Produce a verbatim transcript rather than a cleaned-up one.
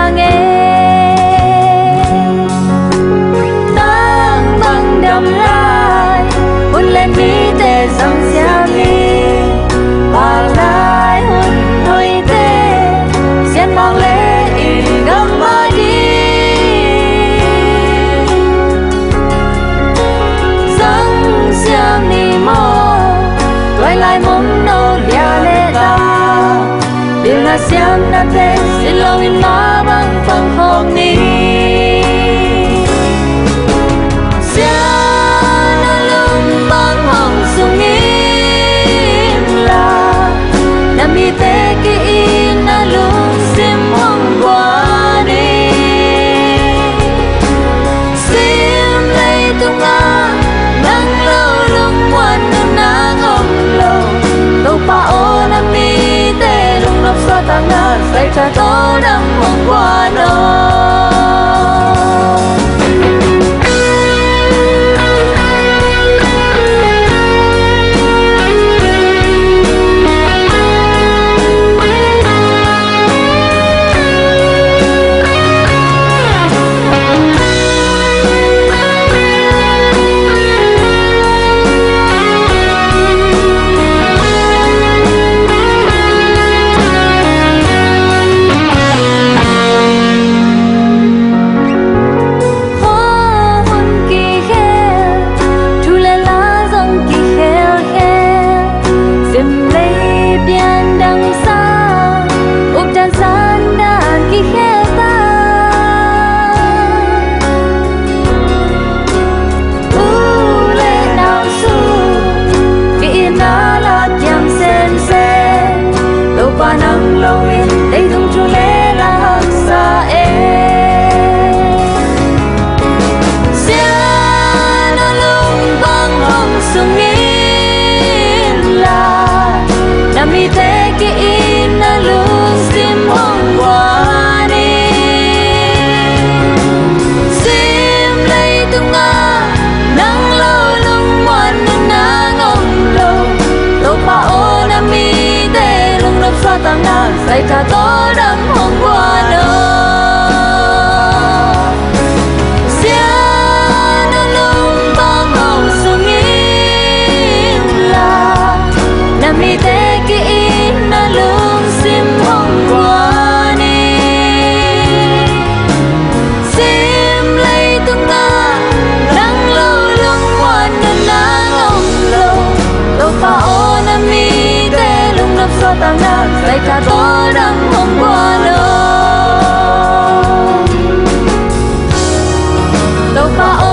sang em tăng bằng đầm lại hôn lên mi tê rằng xiao mi và lại hôn hơi tê xiên mong lệ ý găm mà đi rằng xiao mi mò quay lại mong nô lia lệ ta điều là xiam na tê xin lâu in má bằng phong không ni xiam na lung bằng hồng sung im là na mi tê ki in na lung sim hồng qua đi sim lấy tung a nắng lâu lung quan nắng hồng lâu đâu pa o na mi tê lung nấp xa ta ngã say cha to đắm hồng qua nó mi tê ki in na lung sim hồng qua đi sim lấy tung a nắng lâu lung ngoan nắng ngông lâu đâu pa o na mi tê lung nấp xa ta ngã say cha to đắm hồng qua nó xian na lung băng hồng sung im là na mi tê ki in na lung sim hồng qua đi sim lấy tung a nắng lâu lung ngoan nắng ngông lâu đâu pa o na mi tê lung nấp xa ta ngã say cha to đắm hồng qua nó đâu pa